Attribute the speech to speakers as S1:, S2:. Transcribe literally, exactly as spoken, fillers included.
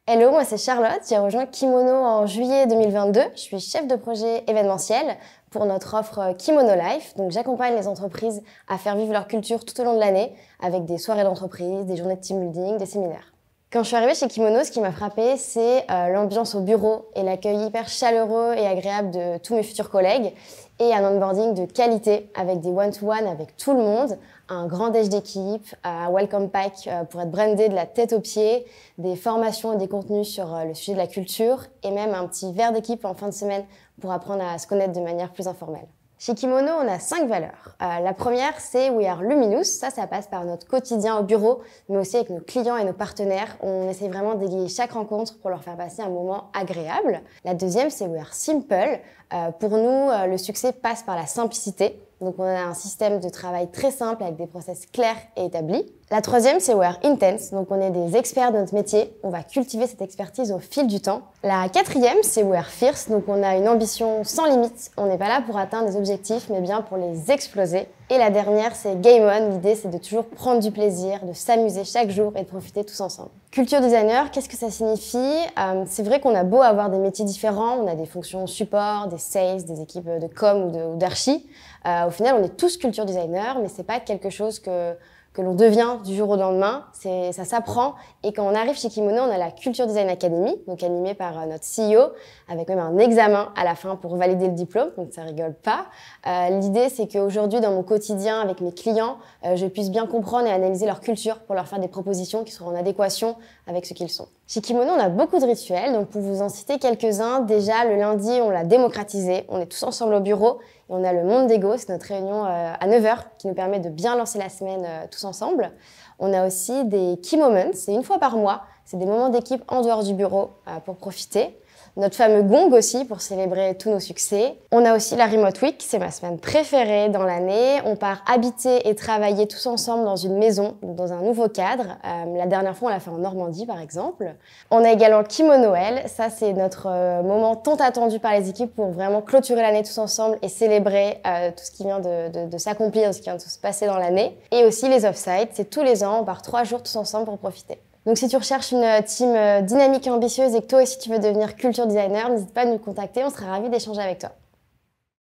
S1: Hello, moi c'est Charlotte, j'ai rejoint Kimono en juillet deux mille vingt-deux. Je suis chef de projet événementiel pour notre offre Kimono Life. Donc j'accompagne les entreprises à faire vivre leur culture tout au long de l'année avec des soirées d'entreprise, des journées de team building, des séminaires. Quand je suis arrivée chez Kimono, ce qui m'a frappée, c'est euh, l'ambiance au bureau et l'accueil hyper chaleureux et agréable de tous mes futurs collègues et un onboarding de qualité avec des one-to-one avec tout le monde, un grand déj d'équipe, un welcome pack pour être brandé de la tête aux pieds, des formations et des contenus sur le sujet de la culture et même un petit verre d'équipe en fin de semaine pour apprendre à se connaître de manière plus informelle. Chez Kimono, on a cinq valeurs. Euh, la première, c'est We are Luminous. Ça, ça passe par notre quotidien au bureau, mais aussi avec nos clients et nos partenaires. On essaie vraiment d'égayer chaque rencontre pour leur faire passer un moment agréable. La deuxième, c'est We are Simple. Euh, pour nous, euh, le succès passe par la simplicité. Donc, on a un système de travail très simple avec des process clairs et établis. La troisième, c'est We are Intense. Donc, on est des experts de notre métier. On va cultiver cette expertise au fil du temps. La quatrième, c'est We are Fierce. Donc, on a une ambition sans limite. On n'est pas là pour atteindre des objectifs, mais bien pour les exploser. Et la dernière, c'est Game On. L'idée, c'est de toujours prendre du plaisir, de s'amuser chaque jour et de profiter tous ensemble. Culture designer, qu'est-ce que ça signifie? euh, C'est vrai qu'on a beau avoir des métiers différents. On a des fonctions support, des sales, des équipes de com ou d'archi. Euh, au final, on est tous culture designer, mais c'est pas quelque chose que que l'on devient du jour au lendemain, c'est, ça s'apprend. Et quand on arrive chez Kimono, on a la Culture Design Academy, donc animée par notre C E O, avec même un examen à la fin pour valider le diplôme, donc ça rigole pas. Euh, l'idée, c'est qu'aujourd'hui, dans mon quotidien, avec mes clients, euh, je puisse bien comprendre et analyser leur culture pour leur faire des propositions qui seront en adéquation avec ce qu'ils sont. Chez Kimono, on a beaucoup de rituels, donc pour vous en citer quelques-uns, déjà le lundi, on l'a démocratisé, on est tous ensemble au bureau, et on a le Mondego, c'est notre réunion euh, à neuf heures qui nous permet de bien lancer la semaine euh, tous ensemble. On a aussi des Key Moments, c'est une fois par mois, c'est des moments d'équipe en dehors du bureau euh, pour profiter. Notre fameux gong aussi pour célébrer tous nos succès. On a aussi la Remote Week, c'est ma semaine préférée dans l'année. On part habiter et travailler tous ensemble dans une maison, dans un nouveau cadre. Euh, la dernière fois, on l'a fait en Normandie, par exemple. On a également Kimono Noël. Ça, c'est notre euh, moment tant attendu par les équipes pour vraiment clôturer l'année tous ensemble et célébrer euh, tout ce qui vient de, de, de s'accomplir, ce qui vient de se passer dans l'année. Et aussi les off-site, c'est tous les ans, on part trois jours tous ensemble pour profiter. Donc si tu recherches une team dynamique et ambitieuse et que toi aussi tu veux devenir culture designer, n'hésite pas à nous contacter, on sera ravis d'échanger avec toi.